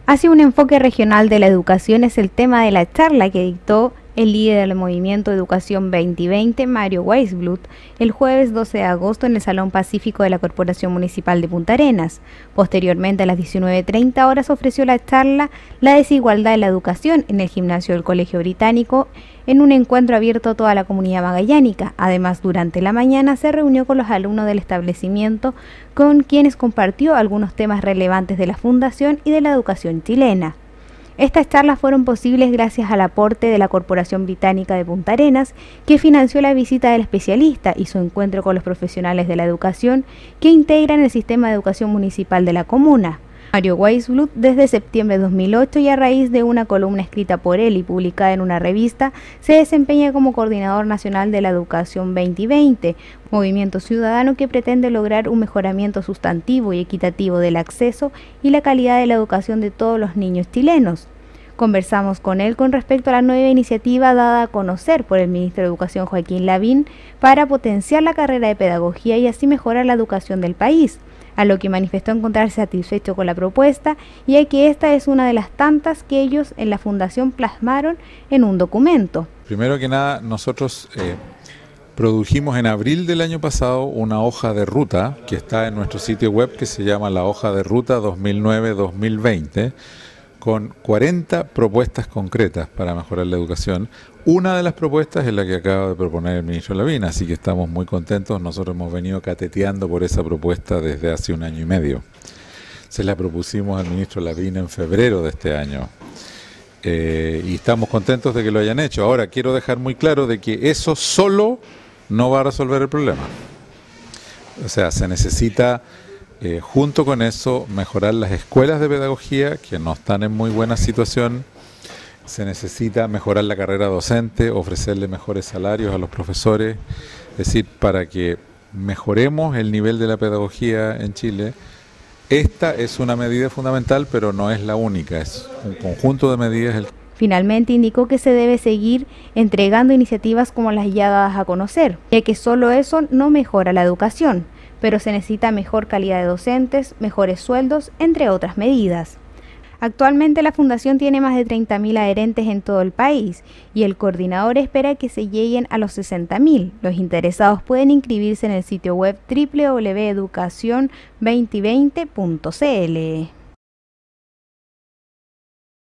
Hacia un enfoque regional de la educación es el tema de la charla que dictó el líder del Movimiento Educación 2020, Mario Weisblut, el jueves 12 de agosto en el Salón Pacífico de la Corporación Municipal de Punta Arenas. Posteriormente, a las 19:30 horas, ofreció la charla La desigualdad de la educación en el gimnasio del Colegio Británico, en un encuentro abierto a toda la comunidad magallánica. Además, durante la mañana se reunió con los alumnos del establecimiento, con quienes compartió algunos temas relevantes de la Fundación y de la educación chilena. Estas charlas fueron posibles gracias al aporte de la Corporación Británica de Punta Arenas, que financió la visita del especialista y su encuentro con los profesionales de la educación que integran el sistema de educación municipal de la comuna. Mario Weisblut, desde septiembre de 2008 y a raíz de una columna escrita por él y publicada en una revista, se desempeña como coordinador nacional de la Educación 2020, movimiento ciudadano que pretende lograr un mejoramiento sustantivo y equitativo del acceso y la calidad de la educación de todos los niños chilenos. Conversamos con él con respecto a la nueva iniciativa dada a conocer por el ministro de Educación Joaquín Lavín para potenciar la carrera de pedagogía y así mejorar la educación del país, a lo que manifestó encontrarse satisfecho con la propuesta, ya que esta es una de las tantas que ellos en la Fundación plasmaron en un documento. Primero que nada, nosotros produjimos en abril del año pasado una hoja de ruta que está en nuestro sitio web que se llama la hoja de ruta 2009-2020, con 40 propuestas concretas para mejorar la educación. Una de las propuestas es la que acaba de proponer el ministro Lavín, así que estamos muy contentos. Nosotros hemos venido cateteando por esa propuesta desde hace 1 año y medio. Se la propusimos al ministro Lavín en febrero de este año y estamos contentos de que lo hayan hecho. Ahora, quiero dejar muy claro de que eso solo no va a resolver el problema. O sea, se necesita... junto con eso, mejorar las escuelas de pedagogía que no están en muy buena situación. Se necesita mejorar la carrera docente, ofrecerle mejores salarios a los profesores, es decir, para que mejoremos el nivel de la pedagogía en Chile. Esta es una medida fundamental, pero no es la única, es un conjunto de medidas. Finalmente indicó que se debe seguir entregando iniciativas como las ya dadas a conocer, ya que solo eso no mejora la educación, pero se necesita mejor calidad de docentes, mejores sueldos, entre otras medidas. Actualmente la Fundación tiene más de 30.000 adherentes en todo el país y el coordinador espera que se lleguen a los 60.000. Los interesados pueden inscribirse en el sitio web www.educacion2020.cl.